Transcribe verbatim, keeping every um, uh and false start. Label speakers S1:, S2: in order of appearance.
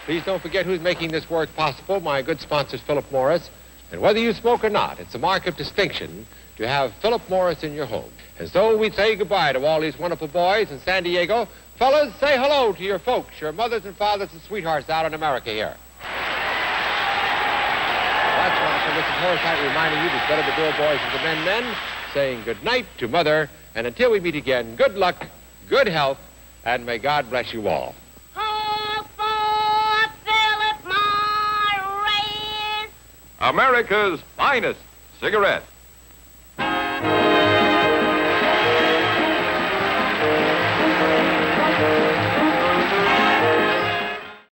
S1: Please don't forget who's making this work possible, my good sponsors, Philip Morris. And whether you smoke or not, it's a mark of distinction to have Philip Morris in your home. And so we say goodbye to all these wonderful boys in San Diego. Fellas, say hello to your folks, your mothers and fathers and sweethearts out in America here. That's wonderful. This is Horace Heidt reminding you to better the girl boys and the men men, saying good night to Mother, and until we meet again, good luck, good health, and may God bless you all.
S2: Ho for Phillip Morris!
S3: America's finest cigarette.